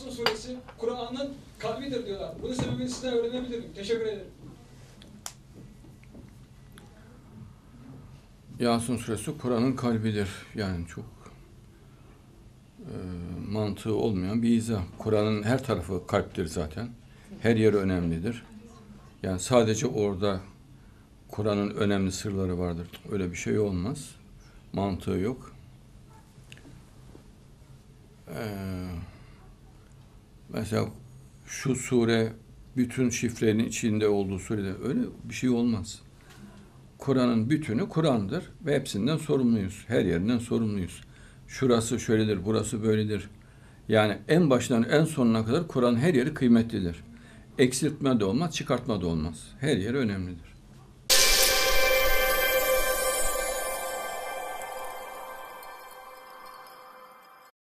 Yasin suresi Kur'an'ın kalbidir diyorlar. Bunun sebebini sizden öğrenebilir miyim? Teşekkür ederim. Yasin suresi Kur'an'ın kalbidir. Yani çok mantığı olmayan bir izah. Kur'an'ın her tarafı kalptir zaten. Her yeri önemlidir. Yani sadece orada Kur'an'ın önemli sırları vardır. Öyle bir şey olmaz. Mantığı yok. Mesela şu sure bütün şifrenin içinde olduğu surede öyle bir şey olmaz. Kur'an'ın bütünü Kur'an'dır ve hepsinden sorumluyuz. Her yerinden sorumluyuz. Şurası şöyledir, burası böyledir. Yani en baştan en sonuna kadar Kur'an her yeri kıymetlidir. Eksiltme de olmaz, çıkartma da olmaz. Her yeri önemlidir.